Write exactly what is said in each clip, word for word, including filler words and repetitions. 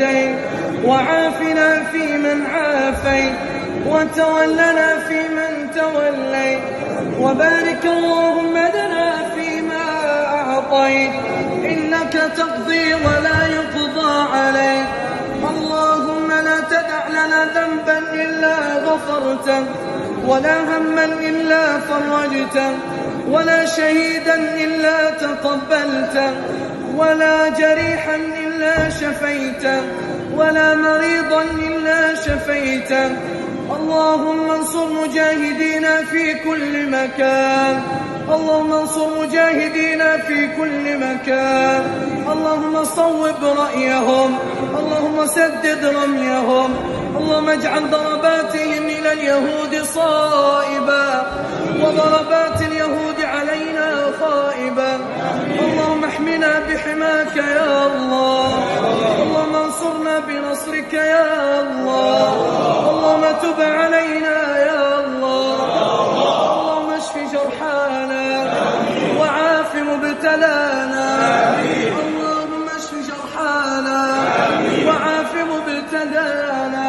هديت، وعافنا فيمن عافيت، وتولنا فيمن توليت، وبارك اللهم لنا فيما أعطيت، إنك تقضي ولا يقضى عليك. اللهم لا تدع لنا ذنبا إلا غفرته، ولا هما إلا فرجته، ولا شهيدا إلا تقبلته، ولا جريحا إلا شفيته، ولا مريضا إلا شفيته. اللهم انصر مجاهدينا في كل مكان، اللهم انصر مجاهدينا في كل مكان. اللهم صوب رأيهم، اللهم سدد رميهم، اللهم اجعل ضرباتهم إلى اليهود صائبا، وضربات اليهود علينا خائبا. اللهم احمنا بحماك يا الله، اللهم انصرنا بنصرك يا الله. اللهم تب علينا يا الله، اللهم اشف جرحانا وعاف مبتلانا. اللهم اشف جرحانا وعاف مبتلانا،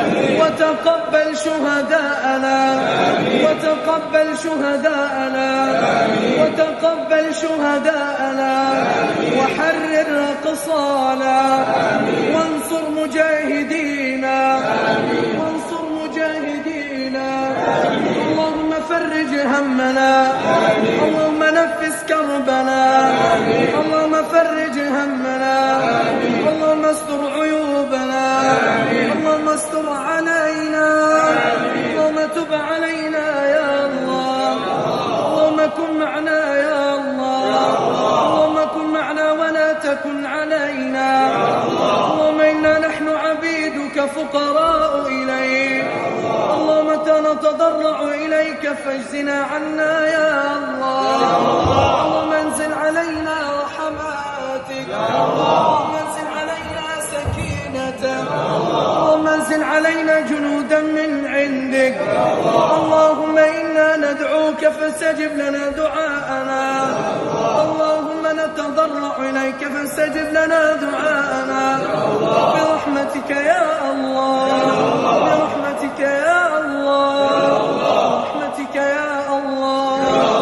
وتقبل شهداءنا، وتقبل شهداءنا، وتقبل شهداءنا، وحرر قصانا، وانصر مجاهدينا، وانصر مجاهدينا. اللهم فرج همنا، اللهم نفس كربنا، اللهم فرج همنا، اللهم استر عيوبنا، اللهم استر علينا، اللهم تب علينا يا الله. اللهم كن معنا يا الله، اللهم كن معنا ولا تكن علينا. اللهم إنا نحن عبيدك فقراء إليك، اللهم نتضرع إليك فاجزنا عنا يا الله. اللهم انزل علينا رحماتك، اللهم انزل علينا سكينتك، اللهم انزل علينا جنودا من عندك. اللهم إنا ندعوك فاستجب لنا دعاءنا، اللهم نتضرع إليك فاستجب لنا دعاءنا. برحمتك يا الله، برحمتك يا الله، برحمتك يا الله،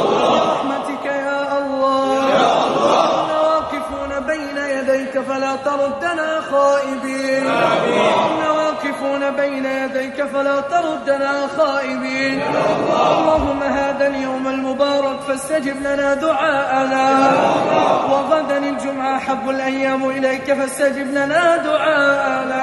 برحمتك يا الله. إنا واقفون بين يديك فلا تردنا خائبين، إنا واقفون بين يديك فلا تردنا خائبين. اللهم هذا اليوم المبارك فاستجب لنا دعاءنا، وغدا الجمعة حب الأيام إليك فاستجب لنا دعاءنا.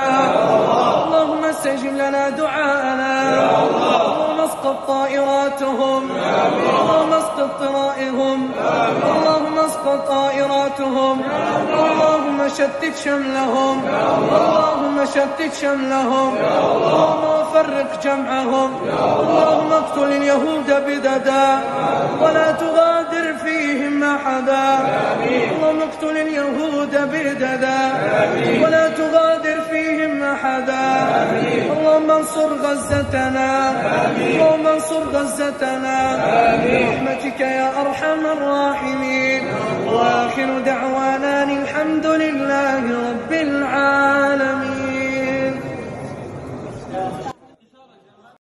اللهم استجب لنا دعاءنا، اللهم اسقط طائراتهم، اللهم اسقط طرائهم، اللهم اسقط طائراتهم، اللهم شتت شملهم، اللهم شتت شملهم، اللهم فرق جمعهم. اللهم اقتل اليهود بددا ولا تغادر فيهم أحدا. اللهم اقتل اليهود بددا ولا تغادر فيهم أحدا. اللهم انصر غزتنا، اللهم انصر غزتنا برحمتك يا أرحم الراحمين. وآخر دعوانا الحمد لله رب العالمين.